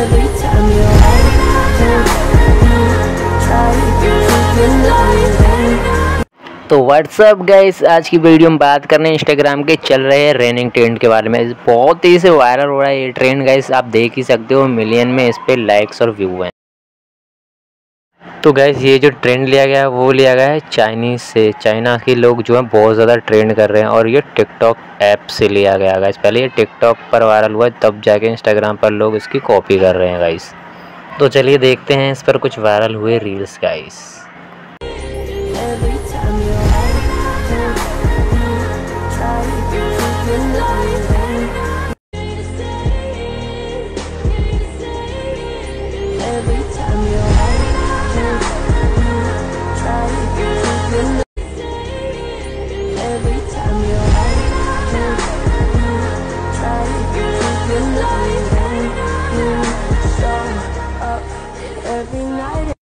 Every time you're तो WhatsApp guys, आज की वीडियो में बात करने इंस्टाग्राम के चल रहे रनिंग ट्रेंड के बारे में। बहुत तेज़ी से वायरल हो रहा है ये ट्रेंड गाइस, आप देख ही सकते हो मिलियन में इस पे लाइक्स और व्यू हैं। तो गाइस ये जो ट्रेंड लिया गया है वो लिया गया है चाइनीज़ से। चाइना के लोग जो है बहुत ज़्यादा ट्रेंड कर रहे हैं और ये टिकटॉक ऐप से लिया गया गाइस। पहले ये टिकटॉक पर वायरल हुआ तब जाके इंस्टाग्राम पर लोग इसकी कॉपी कर रहे हैं गाइस। तो चलिए देखते हैं इस पर कुछ वायरल हुए रील्स गाइस। Every night